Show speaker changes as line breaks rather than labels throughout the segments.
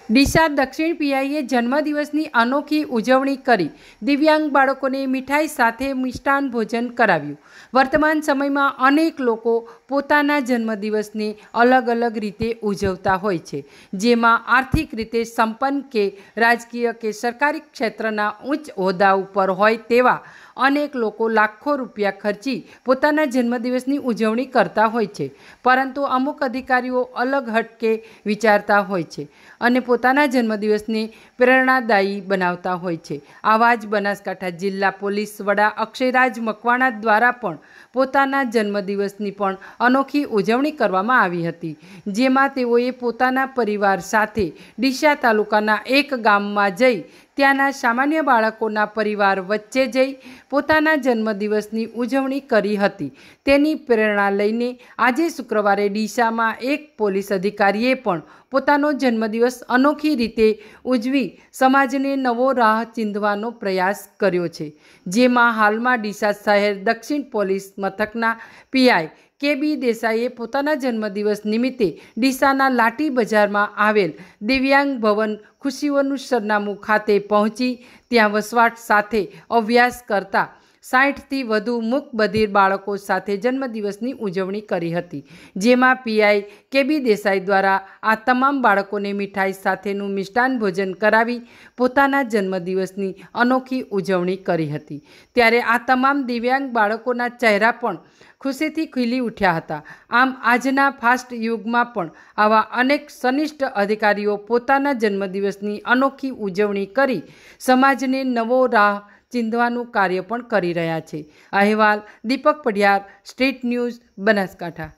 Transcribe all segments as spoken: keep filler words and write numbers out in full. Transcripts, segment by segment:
ડીસા દક્ષિણ પીઆઈએ જન્મદિવસની અનોખી ઉજવણી કરી દિવ્યાંગ બાળકોને મીઠાઈ સાથે મિષ્ટાન ભોજન કરાવ્યું। વર્તમાન સમયમાં અનેક લોકો પોતાના જન્મદિવસને અલગ અલગ રીતે ઉજવતા હોય છે, જેમાં આર્થિક રીતે સંપન્ન કે રાજકીય કે સરકારી ક્ષેત્રના ઉચ્ચ હોદ્દા ઉપર હોય તેવા અનેક લોકો લાખો રૂપિયા ખર્ચી પોતાના જન્મદિવસની ઉજવણી કરતા હોય છે, પરંતુ અમુક અધિકારીઓ અલગ હટકે વિચારતા હોય છે અને પોતાના જન્મદિવસને પ્રેરણાદાયી બનાવતા હોય છે। આવા જ બનાસકાંઠા જિલ્લા પોલીસ વડા અક્ષયરાજ મકવાણા દ્વારા પણ પોતાના જન્મદિવસની પણ અનોખી ઉજવણી કરવામાં આવી હતી, જેમાં તેઓએ પોતાના પરિવાર સાથે ડીસા તાલુકાના એક ગામમાં જઈ ત્યાંના સામાન્ય બાળકોના પરિવાર વચ્ચે જઈ પોતાના જન્મદિવસની ઉજવણી કરી હતી। તેની પ્રેરણા લઈને આજે શુક્રવારે ડીસામાં એક પોલીસ અધિકારીએ પણ પોતાનો જન્મદિવસ અનોખી રીતે ઉજવી સમાજને નવો રાહ ચીંધવાનો પ્રયાસ કર્યો છે, જેમાં હાલમાં ડીસા શહેર દક્ષિણ પોલીસ મથકના પીઆઈ કે બી દેસાઈએ પોતાના જન્મદિવસ નિમિત્તે ડીસાના લાઠી બજારમાં આવેલ દિવ્યાંગ ભવન ખુશીઓનું સરનામું ખાતે પહોંચી ત્યાં વસવાટ સાથે અભ્યાસ કરતા સાઠથી વધુ મૂક બધિર બાળકો સાથે જન્મદિવસની ઉજવણી કરી હતી, જેમાં પીઆઈ કે બી દેસાઈ દ્વારા આ તમામ બાળકોને મીઠાઈ સાથેનું મિષ્ટાન ભોજન કરાવી પોતાના જન્મદિવસની અનોખી ઉજવણી કરી હતી। ત્યારે આ તમામ દિવ્યાંગ બાળકોના ચહેરા પણ ખુશીથી ખીલી ઉઠ્યા હતા। આમ આજના ફાસ્ટ યુગમાં પણ આવા અનેક સનિષ્ઠ અધિકારીઓ પોતાના જન્મદિવસની અનોખી ઉજવણી કરી સમાજને નવો રાહ ચીંધવાનું કાર્ય પણ કરી રહ્યા છે। અહેવાલ દીપક પઢિયાર, સ્ટ્રીટ ન્યૂઝ, બનાસકાંઠા।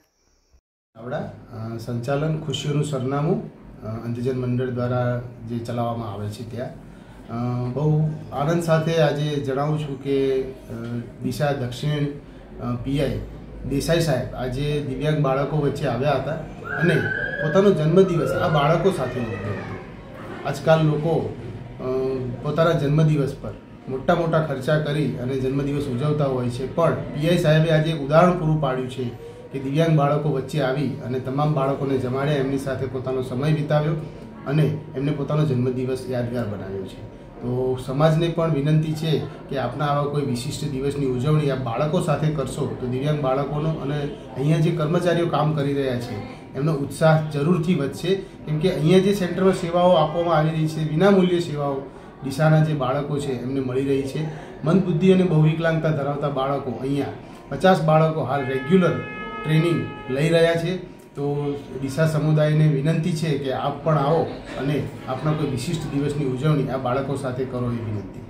આપણા સંચાલન ખુશીઓનું સરનામું અંધજન મંડળ દ્વારા જે ચલાવવામાં આવે છે ત્યાં બહુ આનંદ સાથે આજે જણાવું છું કે ડીસા દક્ષિણ પીઆઈ દેસાઈ સાહેબ આજે દિવ્યાંગ બાળકો વચ્ચે આવ્યા હતા અને પોતાનો જન્મદિવસ આ બાળકો સાથે ઉજવ્યો હતો। આજકાલ લોકો પોતાના જન્મદિવસ પર મોટા મોટા ખર્ચા કરી અને જન્મદિવસ ઉજવતા હોય છે, પણ પીઆઈ સાહેબે આજે એક ઉદાહરણ પૂરું પાડ્યું છે કે દિવ્યાંગ બાળકો વચ્ચે આવી અને તમામ બાળકોને જમાડ્યા, એમની સાથે પોતાનો સમય વિતાવ્યો અને એમને પોતાનો જન્મદિવસ યાદગાર બનાવ્યો છે। તો સમાજને પણ વિનંતી છે કે આપના આવા કોઈ વિશિષ્ટ દિવસની ઉજવણી આપ બાળકો સાથે કરશો તો દિવ્યાંગ બાળકોનો અને અહીંયા જે કર્મચારીઓ કામ કરી રહ્યા છે એમનો ઉત્સાહ જરૂરથી વધશે, કેમ કે અહીંયા જે સેન્ટરમાં સેવાઓ આપવામાં આવી રહી છે, વિનામૂલ્ય સેવાઓ ડીસાના જે બાળકો છે એમને મળી રહી છે। મંદબુદ્ધિ અને બહુવિકલાંગતા ધરાવતા બાળકો અહીંયા પચાસ બાળકો હાલ રેગ્યુલર ટ્રેનિંગ લઈ રહ્યા છે। તો ડીસા સમુદાયને વિનંતી છે કે આપ પણ આવો અને આપના કોઈ વિશિષ્ટ દિવસની ઉજવણી આ બાળકો સાથે કરો એ વિનંતી।